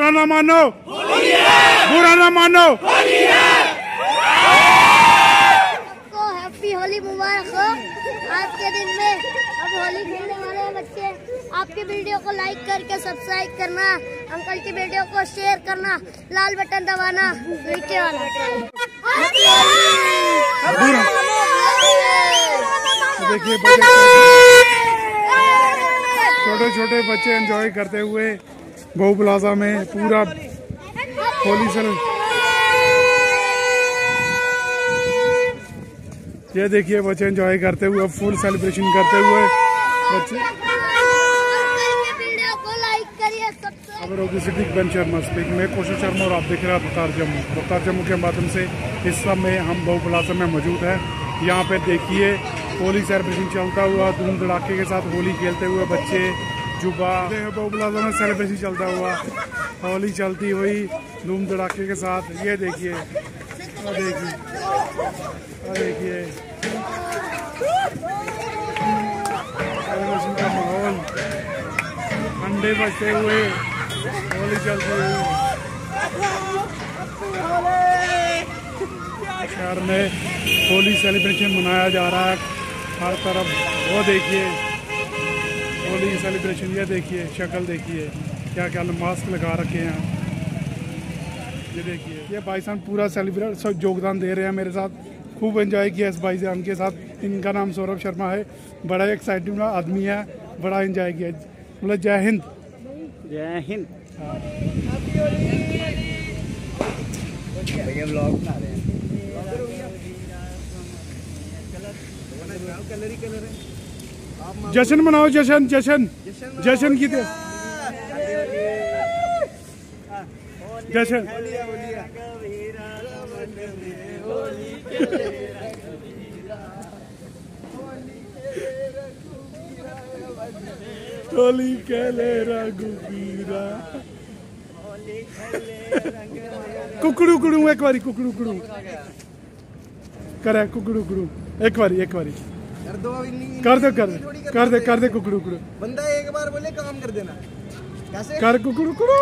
बुरा ना मानो, बुरा ना मानो। आपको हैप्पी होली मुबारक हो। आज के दिन में अब होली खेलने वाले हैं बच्चे। आपकी वीडियो को लाइक करके सब्सक्राइब करना, अंकल की वीडियो को शेयर करना, लाल बटन दबाना, नीचे वाला। देखिए छोटे छोटे बच्चे एंजॉय करते हुए बहु प्लाजा में पूरा होली ये देखिए बच्चे एंजॉय करते हुए फुल सेलिब्रेशन करते हुए बच्चे। Ben शर्मा स्पीक, मैं कौशल शर्मा और आप देख रहे हैं रफ्तार जम्मू। रफ्तार जम्मू के माध्यम से इस समय हम बहु प्लाजा में मौजूद है। यहाँ पे देखिए होली सेलिब्रेशन चलता हुआ, धूम धड़ाके के साथ होली खेलते हुए बच्चे। जुबा बहु प्लाजा में सेलिब्रेशन चलता हुआ, होली चलती हुई धूम धड़ाके के साथ। ये देखिए देखिए देखिए सेलिब्रेशन का माहौल, अंडे बजते हुए होली चलती हुई। शहर में होली सेलिब्रेशन मनाया जा रहा है हर तरफ। वो देखिए होली सेलिब्रेशन, ये देखिए शक्ल देखिए, क्या क्या मास्क लगा रखे हैं। ये देखिए ये भाईजान पूरा सेलिब्रेट सब योगदान दे रहे हैं मेरे साथ। खूब एंजॉय किया इस भाईजान के साथ। इनका नाम सौरभ शर्मा है। बड़ा एक्साइटिंग आदमी है, बड़ा एंजॉय किया। मतलब जय हिंद, जय हिंद। जश्न मनाओ, जश्न जश्न जश्न की जश्न। होली खेले रघुबीरा, कुकड़ू कुड़ू एक बारी, कुकड़ू कुड़ू करे, कुकड़ू कुड़ू एक बारी, एक बारी कर दो, कर दे कर दे कर दे कर दे कुकड़ू कुड़ू। बंदा एक बार बोले काम कर देना, कैसे कर कुकड़ू कुड़ू।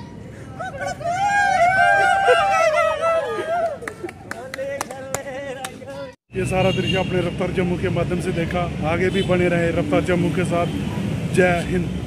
ये सारा दृश्य अपने रफ्तार जम्मू के माध्यम से देखा। आगे भी बने रहे रफ्तार जम्मू के साथ। जय हिंद।